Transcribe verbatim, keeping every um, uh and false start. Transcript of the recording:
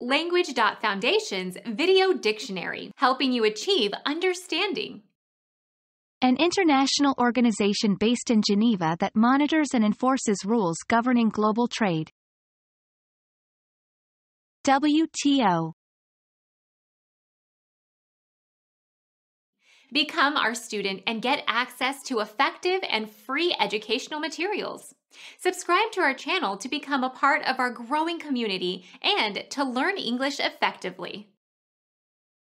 Language.Foundation's Video Dictionary, helping you achieve understanding. An international organization based in Geneva that monitors and enforces rules governing global trade. W T O. Become our student and get access to effective and free educational materials. Subscribe to our channel to become a part of our growing community and to learn English effectively.